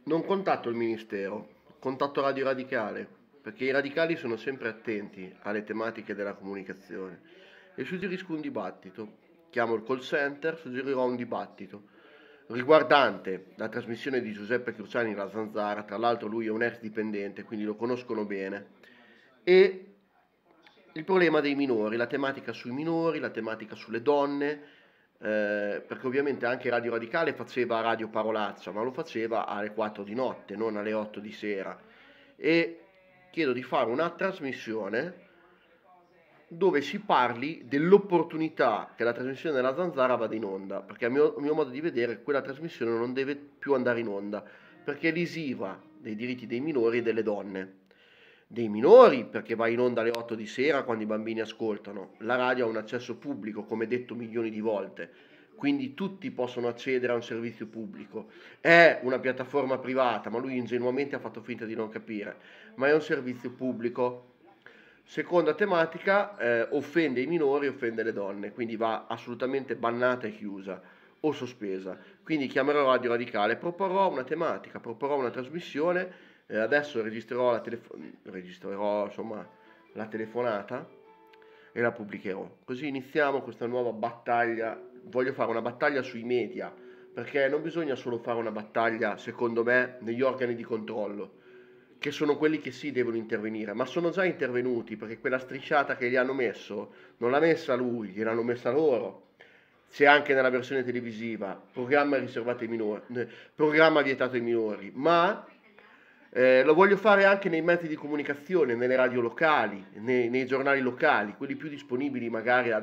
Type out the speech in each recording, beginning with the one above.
Non contatto il Ministero, contatto Radio Radicale, perché i radicali sono sempre attenti alle tematiche della comunicazione e suggerisco un dibattito. Chiamo il call center, suggerirò un dibattito riguardante la trasmissione di Giuseppe Cruciani La Zanzara, tra l'altro lui è un ex dipendente, quindi lo conoscono bene, e il problema dei minori, la tematica sui minori, la tematica sulle donne, perché ovviamente anche Radio Radicale faceva Radio Parolaccia, ma lo faceva alle 4 di notte, non alle 8 di sera. E chiedo di fare una trasmissione dove si parli dell'opportunità che la trasmissione della Zanzara vada in onda, perché a mio modo di vedere quella trasmissione non deve più andare in onda, perché è lesiva dei diritti dei minori e delle donne. Dei minori perché va in onda alle 8 di sera quando i bambini ascoltano. La radio ha un accesso pubblico, come detto milioni di volte, quindi tutti possono accedere a un servizio pubblico. È una piattaforma privata, ma lui ingenuamente ha fatto finta di non capire, ma è un servizio pubblico. Seconda tematica, offende i minori, offende le donne, quindi va assolutamente bannata e chiusa o sospesa. Quindi chiamerò Radio Radicale, proporrò una tematica, proporrò una trasmissione. Adesso registrerò insomma la telefonata e la pubblicherò. Così iniziamo questa nuova battaglia. Voglio fare una battaglia sui media, perché non bisogna solo fare una battaglia, secondo me, negli organi di controllo, che sono quelli che sì devono intervenire, ma sono già intervenuti perché quella strisciata che gli hanno messo non l'ha messa lui, gliel'hanno messa loro. C'è anche nella versione televisiva, programma riservato ai minori, programma vietato ai minori, ma lo voglio fare anche nei mezzi di comunicazione, nelle radio locali, nei giornali locali, quelli più disponibili magari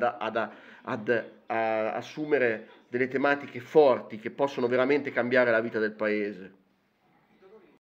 ad assumere delle tematiche forti che possono veramente cambiare la vita del paese.